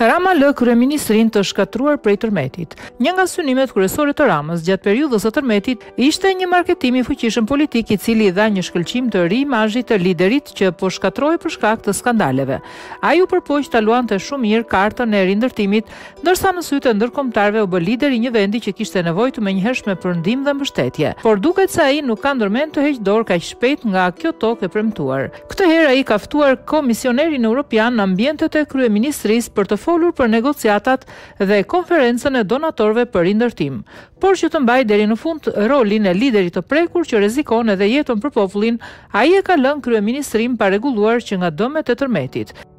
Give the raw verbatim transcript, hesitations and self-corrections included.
Rama lë kryeministrin të shkatruar prej tërmetit. Një nga synimet kryesore të Ramës gjatë periudhës së tërmetit ishte një marketim i fuqishëm politik i cili dha një shkëlqim të ri imazhit të liderit që po shkatrohej për shkak të skandaleve. Ai u përpoq ta luante shumë mirë kartën e rindërtimit, ndërsa në sy të ndërkombëtarëve u bë lider i një vendi që kishte nevojë të menjëhershme për ndihmë dhe mbështetje. Por duket se ai nuk ka ndërmend të heqë dorë kaq shpejt nga kjo tokë e premtuar. Këtë herë ai ka ftuar komisionerin evropian në ambientet e kryeministrisë për të folur për negociatat dhe konferencën e donatorëve për rindërtim, por që të mbajë deri në fund rolin e liderit të prekur që rrezikon edhe jetën për popullin, ai e ka lënë kryeministrin pa rregulluar që nga dëmet e tërmetit.